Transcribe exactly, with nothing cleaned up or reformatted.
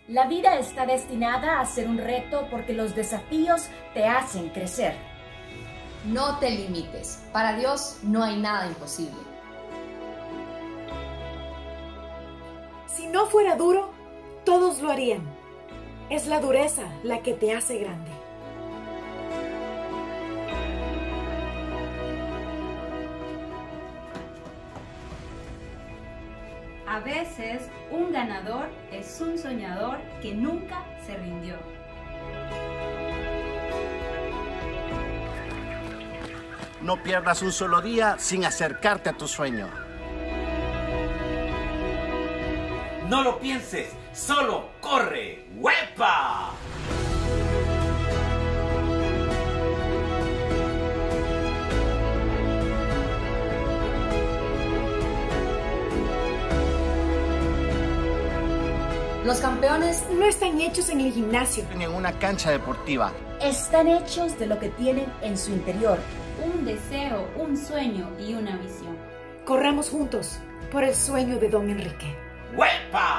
La vida está destinada a ser un reto porque los desafíos te hacen crecer. No te limites. Para Dios no hay nada imposible. Si no fuera duro, todos lo harían. Es la dureza la que te hace grande. A veces, un ganador es un soñador que nunca se rindió. No pierdas un solo día sin acercarte a tu sueño. No lo pienses, solo corre. ¡Huepa! Los campeones no están hechos en el gimnasio ni en una cancha deportiva. Están hechos de lo que tienen en su interior. Un deseo, un sueño y una visión. Corramos juntos por el sueño de Don Enrique. ¡Huepa!